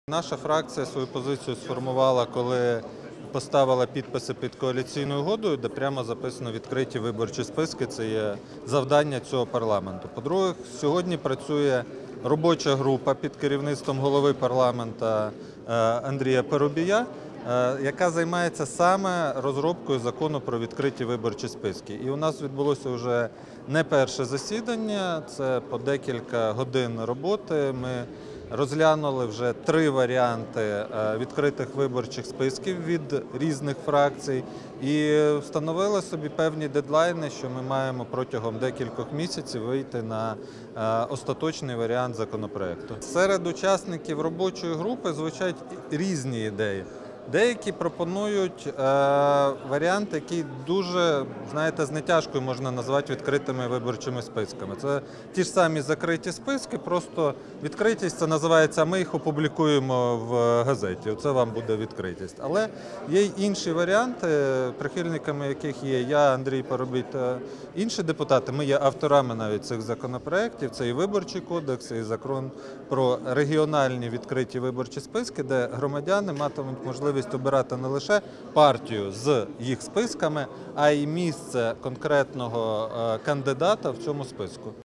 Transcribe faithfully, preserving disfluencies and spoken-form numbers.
Наша фракція свою позицію сформувала, коли поставила підписи під коаліційною угодою, де прямо записано відкриті виборчі списки. Це є завдання цього парламенту. По-друге, сьогодні працює робоча група під керівництвом голови парламенту Андрія Парубія, яка займається саме розробкою закону про відкриті виборчі списки. І у нас відбулося вже не перше засідання, це по декілька годин роботи. Ми розглянули вже три варіанти відкритих виборчих списків від різних фракцій і встановили собі певні дедлайни, що ми маємо протягом декількох місяців вийти на остаточний варіант законопроекту. Серед учасників робочої групи звучать різні ідеї. Деякі пропонують е, варіант, який дуже, знаєте, з натяжкою можна назвати відкритими виборчими списками. Це ті ж самі закриті списки, просто відкритість це називається, ми їх опублікуємо в газеті, це вам буде відкритість. Але є й інші варіанти, прихильниками яких є я, Андрій Парубій та інші депутати. Ми є авторами навіть цих законопроєктів, це і Виборчий кодекс, і закон про регіональні відкриті виборчі списки, де громадяни матимуть можливість обирати не лише партію з їх списками, а й місце конкретного кандидата в цьому списку.